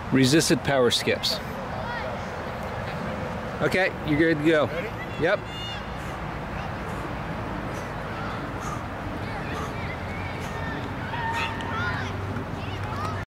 resisted power skips. Okay, you're good to go. Ready? Yep.